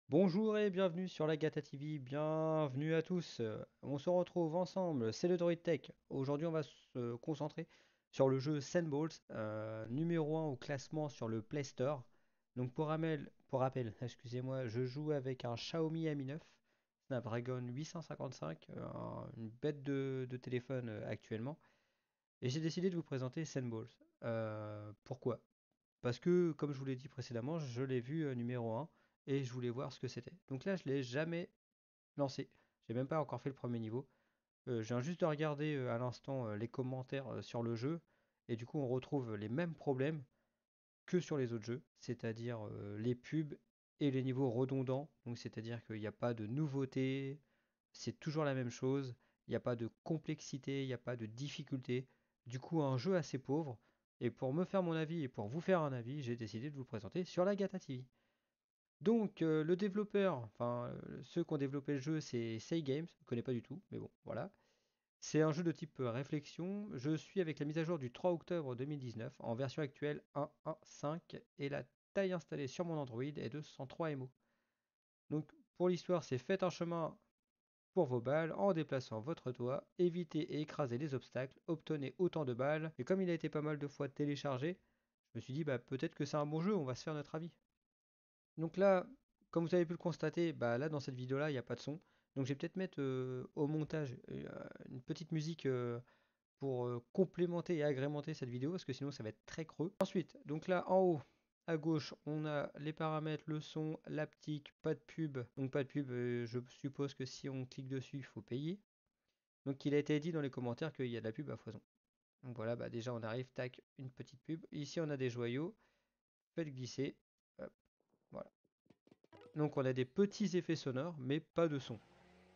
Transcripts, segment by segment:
Bonjour et bienvenue sur la Gata TV, bienvenue à tous. On se retrouve ensemble, c'est le Droid Tech. Aujourd'hui, on va se concentrer sur le jeu Sandballs, numéro 1 au classement sur le Play Store. Donc pour rappel, excusez-moi, je joue avec un Xiaomi Mi 9 Snapdragon 855, une bête de téléphone actuellement. Et j'ai décidé de vous présenter Sandballs. Pourquoi? Parce que, comme je vous l'ai dit précédemment, je l'ai vu numéro 1 et je voulais voir ce que c'était. Donc là, je l'ai jamais lancé. J'ai même pas encore fait le premier niveau. Je viens juste de regarder à l'instant les commentaires sur le jeu. Et du coup, on retrouve les mêmes problèmes que sur les autres jeux, c'est-à-dire les pubs et les niveaux redondants. Donc, c'est-à-dire qu'il n'y a pas de nouveauté, c'est toujours la même chose. Il n'y a pas de complexité, il n'y a pas de difficulté. Du coup, un jeu assez pauvre. Et pour me faire mon avis et pour vous faire un avis, j'ai décidé de vous le présenter sur la Gata TV. Donc, le développeur, enfin, ceux qui ont développé le jeu, c'est Say Games. Je ne connais pas du tout, mais bon, voilà. C'est un jeu de type réflexion. Je suis avec la mise à jour du 3 octobre 2019 en version actuelle 1.1.5 et la taille installée sur mon Android est de 103 MO. Donc, pour l'histoire, c'est faites un chemin pour vos balles en déplaçant votre doigt, évitez et écrasez les obstacles, obtenez autant de balles. Et comme il a été pas mal de fois téléchargé, je me suis dit bah peut-être que c'est un bon jeu, on va se faire notre avis. Donc là, comme vous avez pu le constater, bah là dans cette vidéo là, il n'y a pas de son. Donc je vais peut-être mettre au montage une petite musique pour complémenter et agrémenter cette vidéo parce que sinon ça va être très creux. Ensuite, donc là en haut à gauche, on a les paramètres, le son, l'aptique, pas de pub. Donc pas de pub, je suppose que si on clique dessus, il faut payer. Donc il a été dit dans les commentaires qu'il y a de la pub à foison. Donc voilà, bah déjà on arrive, tac, une petite pub. Ici on a des joyaux, faites glisser. Hop, voilà. Donc on a des petits effets sonores, mais pas de son.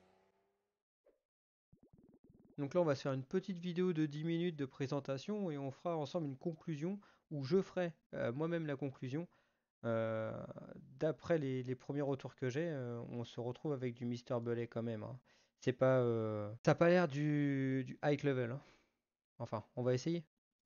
Donc là on va se faire une petite vidéo de 10 minutes de présentation et on fera ensemble une conclusion où je ferai moi-même la conclusion. Euh, D'après les premiers retours que j'ai, on se retrouve avec du Mister Belay quand même, hein. C'est pas, ça a pas l'air du high level, hein. Enfin, on va essayer.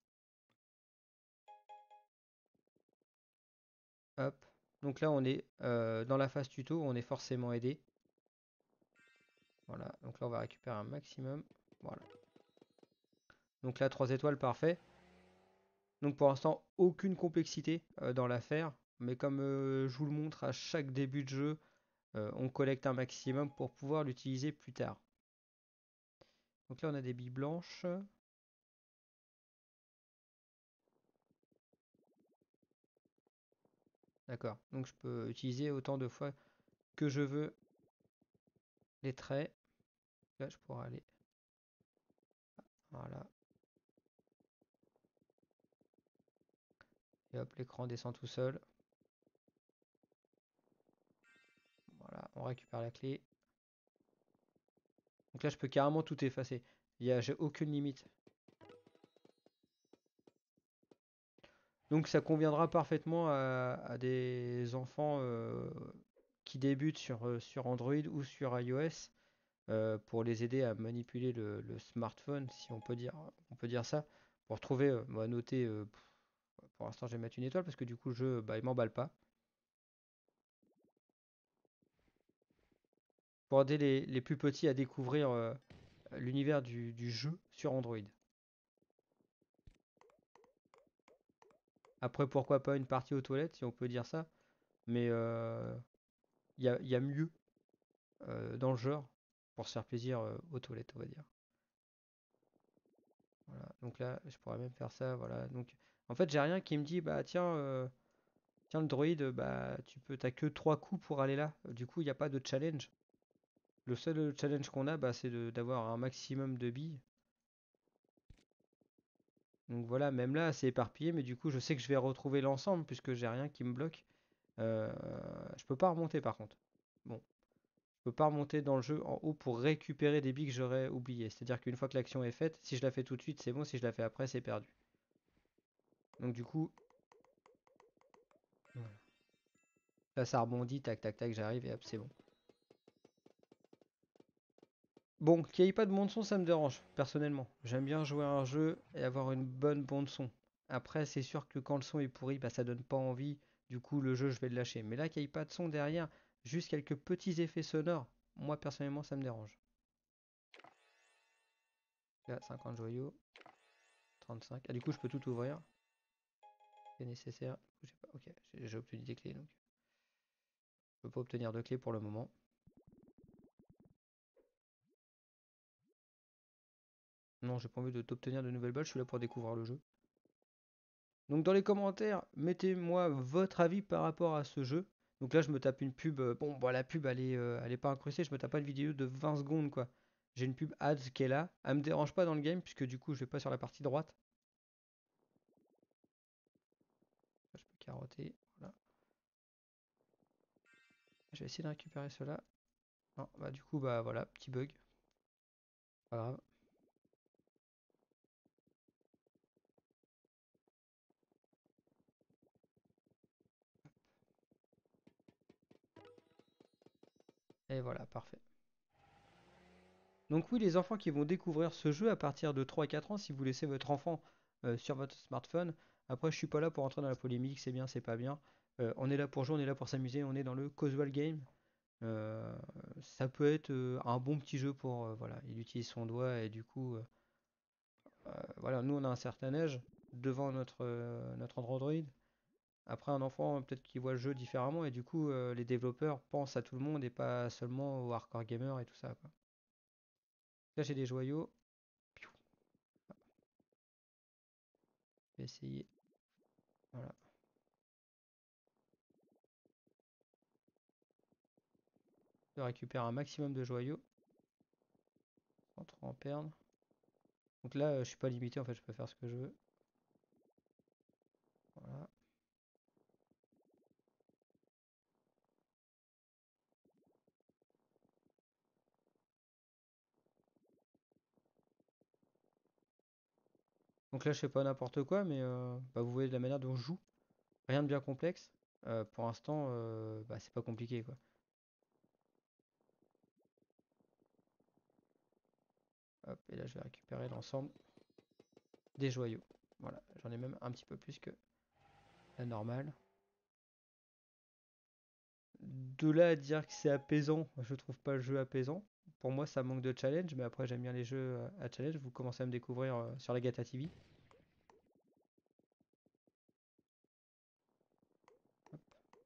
Hop. Donc là, on est dans la phase tuto, on est forcément aidé. Voilà. Donc là, on va récupérer un maximum. Voilà. Donc là, 3 étoiles, parfait. Donc pour l'instant, aucune complexité dans l'affaire. Mais comme je vous le montre à chaque début de jeu, on collecte un maximum pour pouvoir l'utiliser plus tard. Donc là, on a des billes blanches. D'accord. Donc je peux utiliser autant de fois que je veux les traits. Là, je pourrais aller. Voilà. Et hop, l'écran descend tout seul. Voilà, on récupère la clé. Donc là, je peux carrément tout effacer. J'ai aucune limite. Donc ça conviendra parfaitement à des enfants qui débutent sur Android ou sur iOS pour les aider à manipuler le smartphone, si on peut dire ça. Pour trouver, on va noter, pour l'instant je vais mettre une étoile parce que du coup le jeu, bah, il m'emballe pas. Pour aider les plus petits à découvrir l'univers du jeu sur Android. Après, pourquoi pas une partie aux toilettes, si on peut dire ça. Mais il y a mieux dans le genre pour se faire plaisir aux toilettes, on va dire. Voilà. Donc là, je pourrais même faire ça. Voilà. Donc, en fait, j'ai rien qui me dit, bah tiens, tiens le droïde, bah t'as que 3 coups pour aller là. Du coup, il n'y a pas de challenge. Le seul challenge qu'on a, bah, c'est d'avoir un maximum de billes. Donc voilà, même là, c'est éparpillé, mais du coup, je sais que je vais retrouver l'ensemble puisque j'ai rien qui me bloque. Euh, je peux pas remonter par contre. Bon, je peux pas remonter dans le jeu en haut pour récupérer des billes que j'aurais oubliées. C'est-à-dire qu'une fois que l'action est faite, si je la fais tout de suite, c'est bon. Si je la fais après, c'est perdu. Donc du coup, voilà. Là, ça rebondit, tac, tac, tac, j'arrive et hop, c'est bon. Bon, qu'il n'y ait pas de bande son, ça me dérange, personnellement. J'aime bien jouer à un jeu et avoir une bonne bande son. Après, c'est sûr que quand le son est pourri, bah, ça donne pas envie. Du coup, le jeu, je vais le lâcher. Mais là, qu'il n'y ait pas de son derrière, juste quelques petits effets sonores, moi personnellement ça me dérange. Là, 50 joyaux, 35. Ah, du coup, je peux tout ouvrir. C'est nécessaire. Ok, j'ai obtenu des clés donc. Je peux pas obtenir de clés pour le moment. Non, j'ai pas envie de t'obtenir de nouvelles balles, je suis là pour découvrir le jeu. Donc dans les commentaires, mettez-moi votre avis par rapport à ce jeu. Donc là, je me tape une pub. Bon, bah, la pub, elle est pas incrustée. Je me tape pas une vidéo de 20 secondes, quoi. J'ai une pub ads qui est là. Elle me dérange pas dans le game, puisque du coup, je vais pas sur la partie droite. Je peux carotter. Voilà. Je vais essayer de récupérer cela. Non, bah du coup, bah voilà, petit bug. Pas grave. Et voilà, parfait. Donc oui, les enfants qui vont découvrir ce jeu à partir de 3 et 4 ans, si vous laissez votre enfant sur votre smartphone, après je suis pas là pour entrer dans la polémique, c'est bien, c'est pas bien. On est là pour jouer, on est là pour s'amuser, on est dans le casual game. Euh, Ça peut être un bon petit jeu pour, voilà, il utilise son doigt et du coup, voilà, nous on a un certain âge devant notre Android. Après un enfant, peut-être qu'il voit le jeu différemment et du coup, les développeurs pensent à tout le monde et pas seulement aux hardcore gamers et tout ça, quoi. Là j'ai des joyaux. Je vais essayer. Voilà. De récupérer un maximum de joyaux sans trop en perdre. Donc là, je suis pas limité en fait, je peux faire ce que je veux. Voilà. Donc là, je fais pas n'importe quoi, mais bah, vous voyez de la manière dont je joue. Rien de bien complexe. Pour l'instant, bah, c'est pas compliqué quoi. Hop, et là, je vais récupérer l'ensemble des joyaux. Voilà, j'en ai même un petit peu plus que la normale. De là à dire que c'est apaisant, je trouve pas le jeu apaisant. Pour moi, ça manque de challenge, mais après, j'aime bien les jeux à challenge. Vous commencez à me découvrir sur la Gata TV. Hop,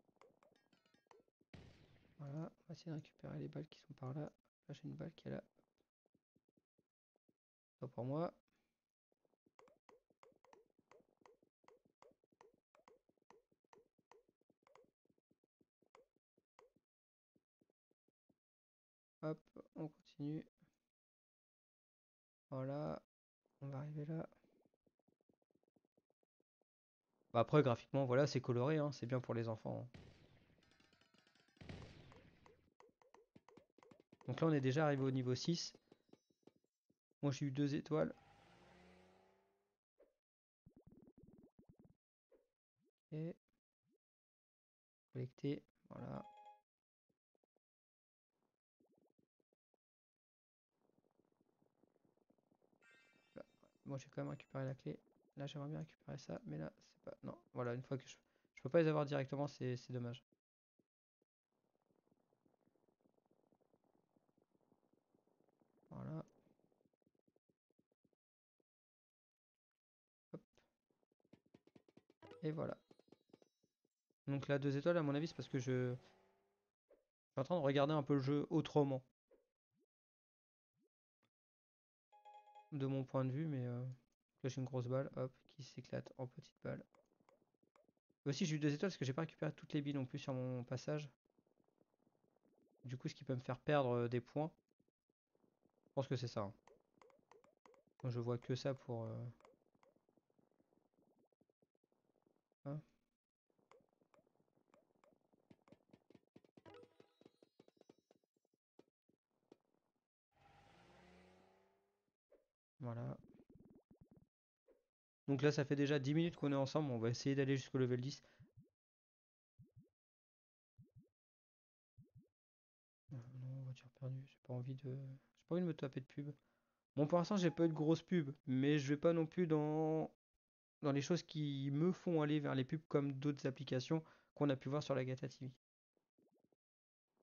voilà, on va essayer de récupérer les balles qui sont par là. Là, j'ai une balle qui est là. Pas pour moi. Hop, on continue. Voilà, on va arriver là. Bah après, graphiquement, voilà, c'est coloré, hein, c'est bien pour les enfants, hein. Donc là, on est déjà arrivé au niveau 6. Moi, j'ai eu 2 étoiles. Et collecter, voilà. Là. Moi, j'ai quand même récupéré la clé. Là, j'aimerais bien récupérer ça, mais là, c'est pas... Non, voilà, une fois que je peux pas les avoir directement, c'est dommage. Voilà, hop, et voilà. Donc là, 2 étoiles, à mon avis, c'est parce que je suis en train de regarder un peu le jeu autrement, de mon point de vue, mais là, j'ai une grosse balle, hop, qui s'éclate en petite balle. Aussi, j'ai eu 2 étoiles parce que j'ai pas récupéré toutes les billes non plus sur mon passage. Du coup, ce qui peut me faire perdre des points. Je pense que c'est ça, hein. Moi, je vois que ça pour... hein. Voilà. Donc là, ça fait déjà 10 minutes qu'on est ensemble. On va essayer d'aller jusqu'au level 10. Non, voiture perdue. J'ai pas envie de me taper de pub. Bon, pour l'instant, j'ai pas eu de grosse pub. Mais je vais pas non plus dans les choses qui me font aller vers les pubs comme d'autres applications qu'on a pu voir sur la Gata TV.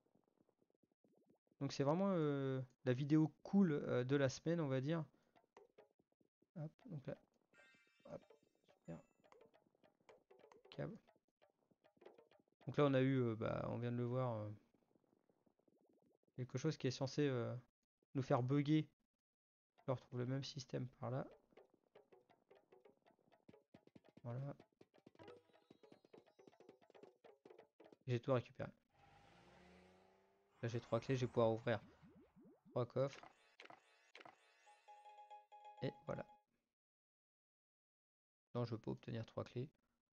Donc c'est vraiment la vidéo cool de la semaine, on va dire. Hop, donc là, hop, super, câble. Donc là on a eu, bah, on vient de le voir, quelque chose qui est censé nous faire bugger. Je retrouve le même système par là. Voilà, j'ai tout récupéré. Là j'ai 3 clés, je vais pouvoir ouvrir 3 coffres. Et voilà. Non, je veux pas obtenir 3 clés.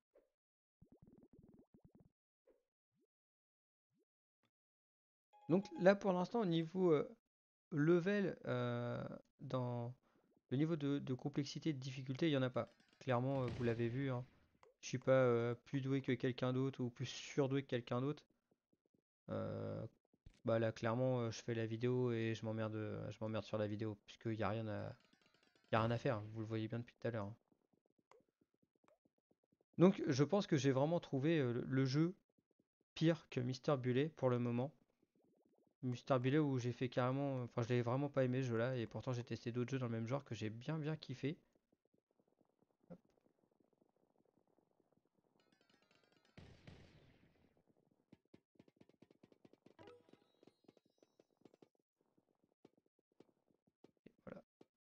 Donc là pour l'instant au niveau level, dans le niveau de complexité et de difficulté, il n'y en a pas. Clairement, vous l'avez vu, hein. Je suis pas plus doué que quelqu'un d'autre ou plus surdoué que quelqu'un d'autre. Euh, Bah là clairement je fais la vidéo et je m'emmerde sur la vidéo puisqu'il n'y a rien à, y a rien à faire. Vous le voyez bien depuis tout à l'heure, hein. Donc je pense que j'ai vraiment trouvé le jeu pire que Mister Bullet pour le moment. Mister Bullet où j'ai fait carrément, enfin je l'ai vraiment pas aimé ce jeu-là et pourtant j'ai testé d'autres jeux dans le même genre que j'ai bien kiffé. Voilà.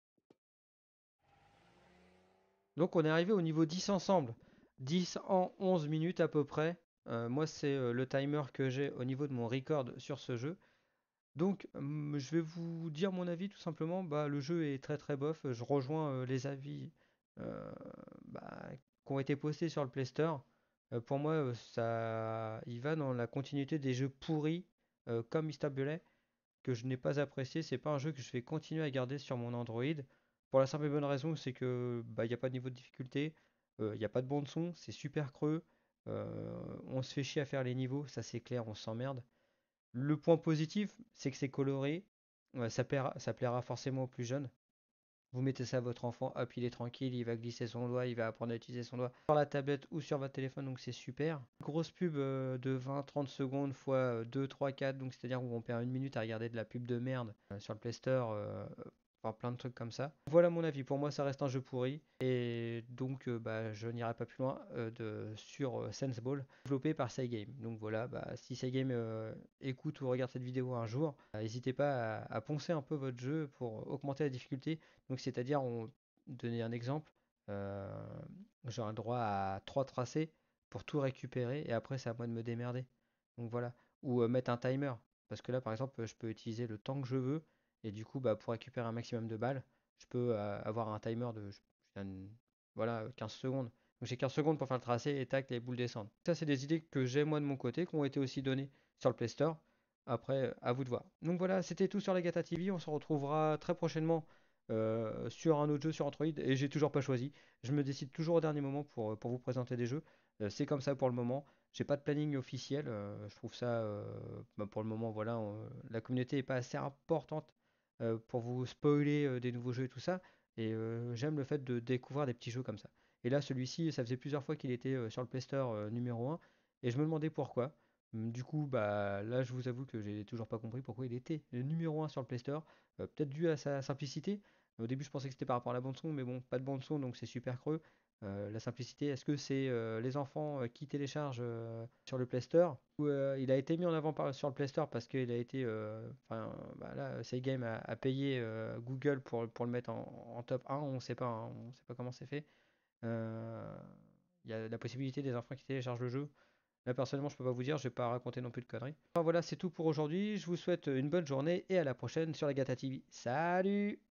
Donc on est arrivé au niveau 10 ensemble. 10 en 11 minutes à peu près. Moi c'est le timer que j'ai au niveau de mon record sur ce jeu. Donc je vais vous dire mon avis tout simplement. Bah, le jeu est très bof. Je rejoins les avis euh, bah, qui ont été postés sur le Play Store. Pour moi il va dans la continuité des jeux pourris comme Mr. Bullet que je n'ai pas apprécié. C'est pas un jeu que je vais continuer à garder sur mon Android. Pour la simple et bonne raison, c'est que bah, il n'y a pas de niveau de difficulté, il n'y a pas de bande son, c'est super creux. On se fait chier à faire les niveaux, ça c'est clair, on s'emmerde. Le point positif, c'est que c'est coloré. Ça plaira forcément aux plus jeunes. Vous mettez ça à votre enfant, hop, il est tranquille, il va glisser son doigt, il va apprendre à utiliser son doigt sur la tablette ou sur votre téléphone, donc c'est super. Grosse pub de 20-30 secondes fois 2, 3, 4, donc c'est-à-dire où on perd une minute à regarder de la pub de merde sur le Play Store, enfin plein de trucs comme ça. Voilà mon avis, pour moi ça reste un jeu pourri, et donc bah, je n'irai pas plus loin sur Senseball, développé par Cygame. Donc voilà, bah, si Cygame écoute ou regarde cette vidéo un jour, n'hésitez pas à poncer un peu votre jeu pour augmenter la difficulté. Donc c'est-à-dire, on donner un exemple, euh, j'aurai le droit à 3 tracés pour tout récupérer et après c'est à moi de me démerder. Donc voilà. Ou mettre un timer. Parce que là par exemple je peux utiliser le temps que je veux et du coup bah, pour récupérer un maximum de balles, je peux avoir un timer de voilà, 15 secondes. Donc j'ai 15 secondes pour faire le tracé et tac, les boules descendent. Ça c'est des idées que j'ai moi de mon côté, qui ont été aussi données sur le Play Store. Après, à vous de voir. Donc voilà, c'était tout sur la Gata TV. On se retrouvera très prochainement sur un autre jeu sur Android et j'ai toujours pas choisi. Je me décide toujours au dernier moment pour vous présenter des jeux. C'est comme ça pour le moment. J'ai pas de planning officiel. Je trouve ça, bah, pour le moment, voilà, la communauté est pas assez importante pour vous spoiler des nouveaux jeux et tout ça. Et j'aime le fait de découvrir des petits jeux comme ça. Et là, celui-ci, ça faisait plusieurs fois qu'il était sur le Play Store numéro 1 et je me demandais pourquoi. Du coup, bah là, je vous avoue que j'ai toujours pas compris pourquoi il était le numéro 1 sur le Play Store. Peut-être dû à sa simplicité. Au début, je pensais que c'était par rapport à la bande son, mais bon, pas de bande son, donc c'est super creux. La simplicité, est-ce que c'est les enfants qui téléchargent sur le Play Store ou il a été mis en avant sur le Play Store parce qu'il a été, enfin, bah là, Cygame a payé Google pour le mettre en top 1, on sait pas, hein, on sait pas comment c'est fait. Euh, Il y a la possibilité des enfants qui téléchargent le jeu. Là, personnellement, je peux pas vous dire, je vais pas raconter non plus de conneries. Enfin, voilà, c'est tout pour aujourd'hui. Je vous souhaite une bonne journée et à la prochaine sur la Gata TV. Salut!